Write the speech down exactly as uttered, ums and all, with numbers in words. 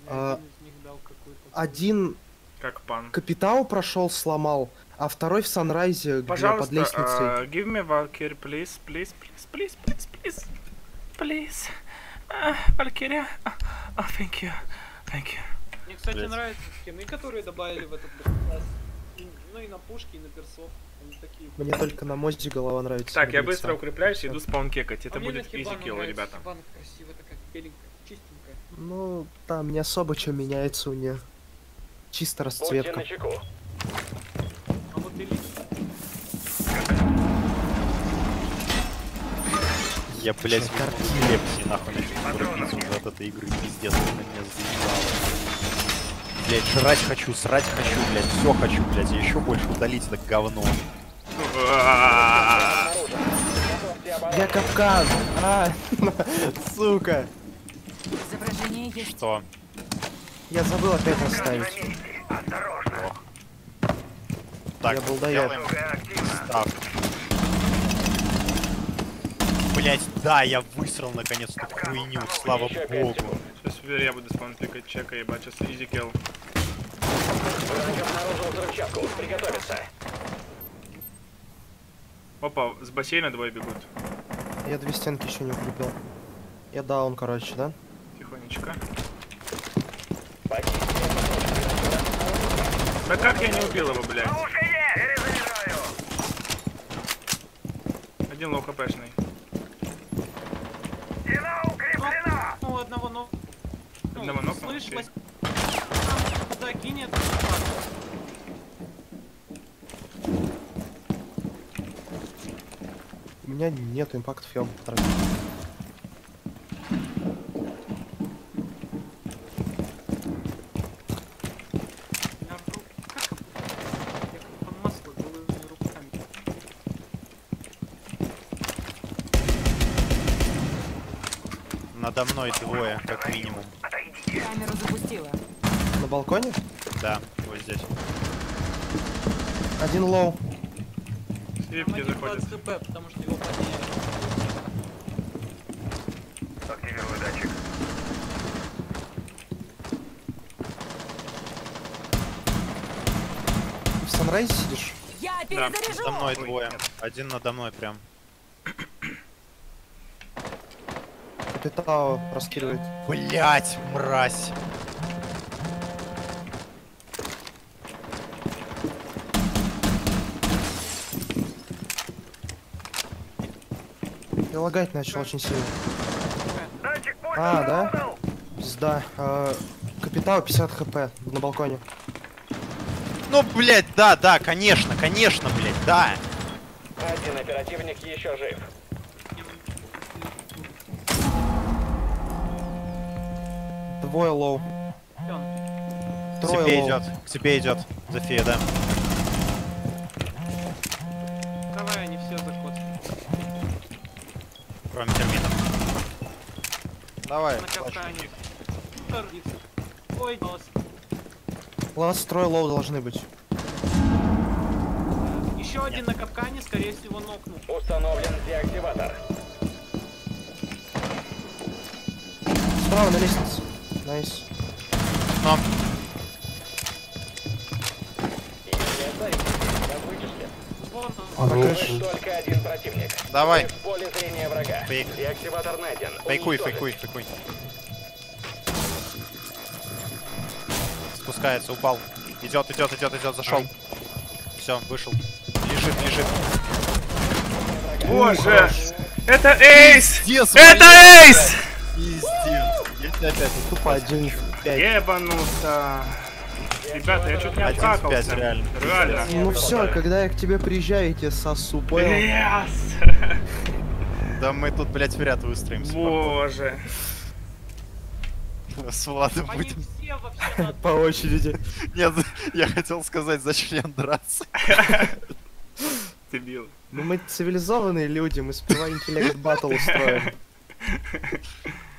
А, Один из них дал какую-то... один Как пан. Капитал прошел, сломал, а второй в Санрайзе, где под Пожалуйста, лестницей. uh, give me Valkyrie, please, please, please, please, please, please, please. Uh, Valkyria. Oh, oh, thank you, thank you. Мне, кстати, Блять. нравятся скины, которые добавили в этот класс. И- Ну и на пушки, и на персов. Они такие... Мне только на Мозе голова нравится. Так, я беглеца. быстро укрепляюсь и иду спаун кекать. Это А мне будет на Хибану easy kill, нравится. ребята. Хибана красивая такая, беленькая, чистенькая. Ну, там не особо что меняется у нее. Чисто Будьте расцветка. начеку. А вот элит. Я, блядь, Что, возьму картина? хлеб себе нахуй начну крутиться уже от этой игры. Пиздец, она меня заебала. Блядь, жрать хочу, срать хочу, блядь, все хочу, блядь, и еще больше удалить это говно. Я капкан! А, сука! Изображение есть. Что? Я забыл опять оставить. Так, Я был доед. делаем ставку. Блять, да, я высрал наконец-то хуйню, слава Еще пять богу. секунд. Сейчас я буду спаун кекать, чека, ебать, сейчас easy kill. Враг обнаружил взрывчатку. Приготовиться. Опа, с бассейна двое бегут. Я две стенки еще не укрепил. Я даун, короче, да? Тихонечко. Покиньте. Да как я не убил его, блядь? Один лоу хпшный. Ну, одного ног. Одного Ну, нокнул, слышь, окей. лось- Да, кинет. У меня нет импактов, я могу потратить. Я ру- как- я как под масло голыми руками. Надо мной двое, как минимум. Камеру запустила. На балконе? Да, вот здесь. Один лоу. Свиф Там где один заходит. двадцать хп, потому что его подняли. Активирую датчик. Ты в Санрайзе сидишь? Я Да, перезаряжу! Надо мной двое. Один надо мной прям. Капитал раскидывает. Блять, мразь. Я лагать начал очень сильно. Датчик пульса А, да? заработал. Пизда. А, Капитал пятьдесят хп на балконе. Ну, блять, да, да, конечно, конечно, блять, да. Один оперативник еще жив. Двое лоу. Пён. К Трое тебе лоу. идет, к тебе идет. Зофия, да. Давай, они все заход. Кроме термитов. Давай, На капкане. Торгится. Ой, нос. Ласт трое лоу должны быть. Еще один на капкане, скорее всего, нокнул. Установлен деактиватор. Справа на лестнице. Найс. но Если оставите, вас вычислят. Вон А, он. на Вы крыше. только один противник. давай, Вы в поле зрения врага. Фейк. Деактиватор найден. фейкуй, Уничтожить. фейкуй, фейкуй. Спускается, упал. Идет, идет, идет, идет, зашел. Все, вышел. Лежит, лежит. Боже! Это эйс! Пиздец, Это блядь! эйс! Пиздец. Я тебя опять Тупо один в пять. Ебанулся. Ребята, я чуть не Один в пять, обкакался. реально. Реально. Ну все, когда я к тебе приезжаю, я тебе сосу, понял? Yes! Да мы тут, блядь, в ряд выстроимся. Боже. С Владом Они будем. все вообще на По очереди. Нет, я хотел сказать, за член драться. Дебил. Ну мы цивилизованные люди, мы сперва интеллект батл устроим.